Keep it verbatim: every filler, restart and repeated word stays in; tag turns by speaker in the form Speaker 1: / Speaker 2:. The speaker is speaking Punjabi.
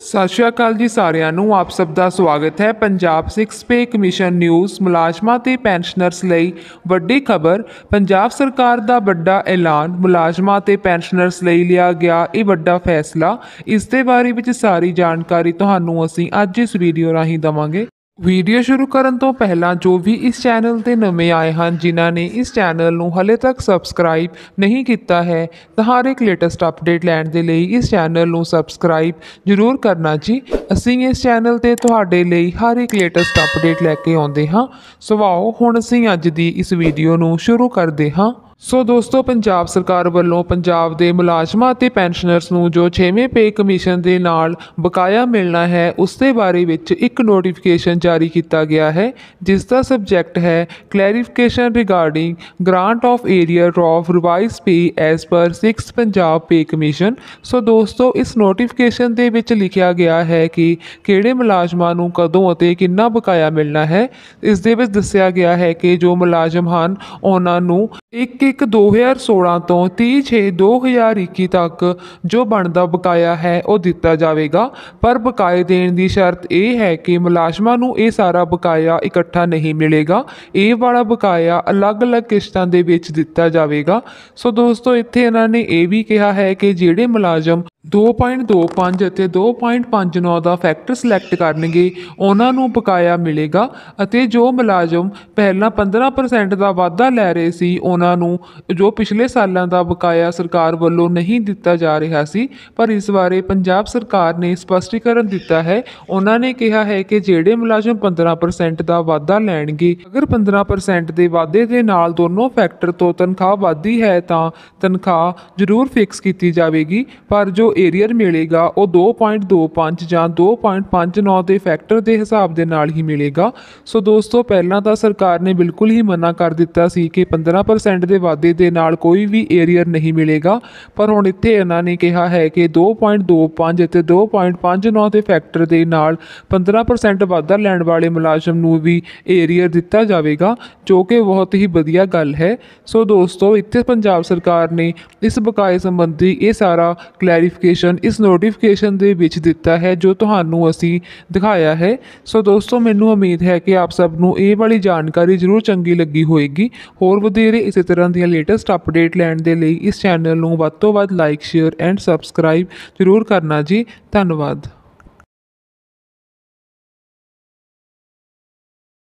Speaker 1: ਸਤਿ ਸ਼੍ਰੀ ਅਕਾਲ ਜੀ ਸਾਰਿਆਂ ਨੂੰ ਆਪ ਸਭ ਦਾ ਸਵਾਗਤ ਹੈ। Punjab six pay commission news ਮੁਲਾਜ਼ਮਾਂ ਤੇ ਪੈਨਸ਼ਨਰਸ ਲਈ ਵੱਡੀ ਖਬਰ। ਪੰਜਾਬ ਸਰਕਾਰ ਦਾ ਵੱਡਾ ਐਲਾਨ, ਮੁਲਾਜ਼ਮਾਂ ਤੇ ਪੈਨਸ਼ਨਰਸ ਲਈ ਲਿਆ ਗਿਆ ਇਹ ਵੱਡਾ ਫੈਸਲਾ। ਇਸ ਦੇ ਬਾਰੇ ਵਿੱਚ ਸਾਰੀ ਜਾਣਕਾਰੀ ਤੁਹਾਨੂੰ ਅਸੀਂ ਅੱਜ ਇਸ ਵੀਡੀਓ ਰਾਹੀਂ ਦਵਾਂਗੇ। ਵੀਡੀਓ ਸ਼ੁਰੂ ਕਰਨ ਤੋਂ ਪਹਿਲਾਂ ਜੋ ਵੀ ਇਸ ਚੈਨਲ ਤੇ ਨਵੇਂ ਆਏ ਹਨ, ਜਿਨ੍ਹਾਂ ਨੇ ਇਸ ਚੈਨਲ ਨੂੰ ਹਲੇ ਤੱਕ ਸਬਸਕ੍ਰਾਈਬ ਨਹੀਂ ਕੀਤਾ ਹੈ, ਤਾਂ ਹਰ ਇੱਕ ਲੇਟੈਸਟ ਅਪਡੇਟ ਲੈਣ ਦੇ ਲਈ ਇਸ ਚੈਨਲ ਨੂੰ ਸਬਸਕ੍ਰਾਈਬ ਜ਼ਰੂਰ ਕਰਨਾ ਜੀ। ਅਸੀਂ ਇਸ ਚੈਨਲ ਤੇ ਤੁਹਾਡੇ ਲਈ ਹਰ ਇੱਕ ਲੇਟੈਸਟ ਅਪਡੇਟ ਲੈ ਕੇ ਆਉਂਦੇ ਹਾਂ। ਸੋ ਆਓ ਹੁਣ ਅਸੀਂ ਅੱਜ ਦੀ ਇਸ ਵੀਡੀਓ ਨੂੰ ਸ਼ੁਰੂ ਕਰਦੇ ਹਾਂ। ਸੋ ਦੋਸਤੋ, ਪੰਜਾਬ ਸਰਕਾਰ ਵੱਲੋਂ ਪੰਜਾਬ ਦੇ ਮੁਲਾਜ਼ਮਾਂ ਅਤੇ ਪੈਨਸ਼ਨਰਸ ਨੂੰ ਜੋ ਛੇਵੇਂ ਪੇ ਕਮਿਸ਼ਨ ਦੇ ਨਾਲ ਬਕਾਇਆ ਮਿਲਣਾ ਹੈ, ਉਸ ਦੇ ਬਾਰੇ ਵਿੱਚ ਇੱਕ ਨੋਟੀਫਿਕੇਸ਼ਨ ਜਾਰੀ ਕੀਤਾ ਗਿਆ ਹੈ, ਜਿਸ ਦਾ ਸਬਜੈਕਟ ਹੈ clarification regarding grant of arrear of revise pay as per six Punjab pay commission. So ਦੋਸਤੋ, ਇਸ ਨੋਟੀਫਿਕੇਸ਼ਨ ਦੇ ਵਿੱਚ ਲਿਖਿਆ ਗਿਆ ਹੈ ਕਿ ਕਿਹੜੇ ਮੁਲਾਜ਼ਮਾਂ ਨੂੰ ਕਦੋਂ ਅਤੇ ਕਿੰਨਾ ਬਕਾਇਆ ਮਿਲਣਾ ਹੈ। ਇਸ ਦੇ ਵਿੱਚ ਦੱਸਿਆ ਗਿਆ ਹੈ ਕਿ ਜੋ ਮੁਲਾਜ਼ਮ ਹਨ, ਉਹਨਾਂ ਨੂੰ ਇੱਕ ਇੱਕ ਦੋ ਹਜ਼ਾਰ ਸੋਲਾਂ ਤੋਂ ਤੀਹ ਛੇ ਦੋ ਹਜ਼ਾਰ ਇੱਕੀ ਤੱਕ ਜੋ ਬਣਦਾ ਬਕਾਇਆ ਹੈ ਉਹ ਦਿੱਤਾ ਜਾਵੇਗਾ। ਪਰ ਬਕਾਏ ਦੇਣ ਦੀ ਸ਼ਰਤ ਇਹ ਹੈ ਕਿ ਮੁਲਾਜ਼ਮਾਂ ਨੂੰ ਇਹ ਸਾਰਾ ਬਕਾਇਆ ਇਕੱਠਾ ਨਹੀਂ ਮਿਲੇਗਾ। ਇਹ ਵਾਲਾ ਬਕਾਇਆ ਅਲੱਗ-ਅਲੱਗ ਕਿਸ਼ਤਾਂ ਦੇ ਵਿੱਚ ਦਿੱਤਾ ਜਾਵੇਗਾ। ਸੋ ਦੋਸਤੋ, ਇੱਥੇ ਇਹਨਾਂ ਨੇ ਇਹ ਵੀ ਕਿਹਾ ਹੈ ਕਿ ਜਿਹੜੇ ਮੁਲਾਜ਼ਮ ਦੋ ਪੁਆਇੰਟ ਦੋ ਪੰਜ ਅਤੇ ਦੋ ਪੁਆਇੰਟ ਪੰਜ ਨੌ ਦਾ ਫੈਕਟਰ ਸਿਲੈਕਟ ਕਰਨਗੇ, ਉਹਨਾਂ ਨੂੰ ਬਕਾਇਆ ਮਿਲੇਗਾ। ਅਤੇ ਜੋ ਮੁਲਾਜ਼ਮ ਪਹਿਲਾਂ ਪੰਦਰਾਂ ਪਰਸੈਂਟ ਦਾ ਵਾਧਾ ਲੈ ਰਹੇ ਸੀ, ਉਹਨਾਂ ਨੂੰ ਜੋ ਪਿਛਲੇ ਸਾਲਾਂ ਦਾ ਬਕਾਇਆ ਸਰਕਾਰ ਵੱਲੋਂ ਨਹੀਂ ਦਿੱਤਾ ਜਾ ਰਿਹਾ ਸੀ, ਪਰ ਇਸ ਬਾਰੇ ਪੰਜਾਬ ਸਰਕਾਰ ਨੇ ਸਪਸ਼ਟੀਕਰਨ ਦਿੱਤਾ ਹੈ। ਉਹਨਾਂ ਨੇ ਕਿਹਾ ਹੈ ਕਿ ਜਿਹੜੇ ਮੁਲਾਜ਼ਮ ਪੰਦਰਾਂ ਪਰਸੈਂਟ ਦਾ ਵਾਧਾ ਲੈਣਗੇ, ਅਗਰ ਪੰਦਰਾਂ ਪਰਸੈਂਟ ਦੇ ਵਾਧੇ ਦੇ ਨਾਲ ਦੋਨੋਂ ਫੈਕਟਰ ਤੋਂ ਤਨਖਾਹ ਵੱਧਦੀ ਹੈ ਤਾਂ ਤਨਖਾਹ ਜ਼ਰੂਰ ਫਿਕਸ ਕੀਤੀ ਜਾਵੇਗੀ। ਪਰ ਜੋ ਏਰੀਅਰ ਮਿਲੇਗਾ ਉਹ ਦੋ ਪੁਆਇੰਟ ਦੋ ਪੰਜ ਜਾਂ ਦੋ ਪੁਆਇੰਟ ਪੰਜ ਨੌ ਦੇ ਫੈਕਟਰ ਦੇ ਹਿਸਾਬ ਦੇ ਨਾਲ ਹੀ ਮਿਲੇਗਾ। ਸੋ ਦੋਸਤੋ, ਪਹਿਲਾਂ ਤਾਂ ਸਰਕਾਰ ਨੇ ਬਿਲਕੁਲ ਹੀ ਮਨਾ ਕਰ ਦਿੱਤਾ ਸੀ ਕਿ ਪੰਦਰਾਂ ਪਰਸੈਂਟ ਦੇ ਵਾਧੇ ਦੇ ਨਾਲ ਕੋਈ ਵੀ ਏਰੀਅਰ ਨਹੀਂ ਮਿਲੇਗਾ, ਪਰ ਹੁਣ ਇੱਥੇ ਇਹਨਾਂ ਨੇ ਕਿਹਾ ਹੈ ਕਿ ਦੋ ਪੁਆਇੰਟ ਦੋ ਪੰਜ ਅਤੇ ਦੋ ਪੁਆਇੰਟ ਪੰਜ ਨੌ ਦੇ ਫੈਕਟਰ ਦੇ ਨਾਲ ਪੰਦਰਾਂ ਪਰਸੈਂਟ ਵਾਧਾ ਲੈਣ ਵਾਲੇ ਮੁਲਾਜ਼ਮ ਨੂੰ ਵੀ ਏਰੀਅਰ ਦਿੱਤਾ ਜਾਵੇਗਾ, ਜੋ ਕਿ ਬਹੁਤ ਹੀ ਵਧੀਆ ਗੱਲ ਹੈ। ਸੋ ਦੋਸਤੋ, ਇੱਥੇ ਪੰਜਾਬ ਸਰਕਾਰ ਨੇ ਇਸ ਬਕਾਏ ਸੰਬੰਧੀ ਇਹ ਸਾਰਾ ਕਲੈਰੀਫਿਕੇਸ਼ਨ ਇਸ ਨੋਟੀਫਿਕੇਸ਼ਨ ਦੇ ਵਿੱਚ ਦਿੱਤਾ ਹੈ, ਜੋ ਤੁਹਾਨੂੰ ਅਸੀਂ ਦਿਖਾਇਆ ਹੈ। ਸੋ ਦੋਸਤੋ, ਮੈਨੂੰ ਉਮੀਦ ਹੈ ਕਿ ਆਪ ਸਭ ਨੂੰ ਇਹ ਵਾਲੀ ਜਾਣਕਾਰੀ ਜ਼ਰੂਰ ਚੰਗੀ ਲੱਗੀ ਹੋਏਗੀ। ਹੋਰ ਵਧੇਰੇ ਇਸੇ ਤਰ੍ਹਾਂ ਦੀਆਂ ਲੇਟੈਸਟ ਅਪਡੇਟ ਲੈਣ ਦੇ ਲਈ ਇਸ ਚੈਨਲ ਨੂੰ ਵੱਧ ਤੋਂ ਵੱਧ ਲਾਈਕ, ਸ਼ੇਅਰ ਐਂਡ ਸਬਸਕ੍ਰਾਈਬ ਜ਼ਰੂਰ ਕਰਨਾ ਜੀ। ਧੰਨਵਾਦ।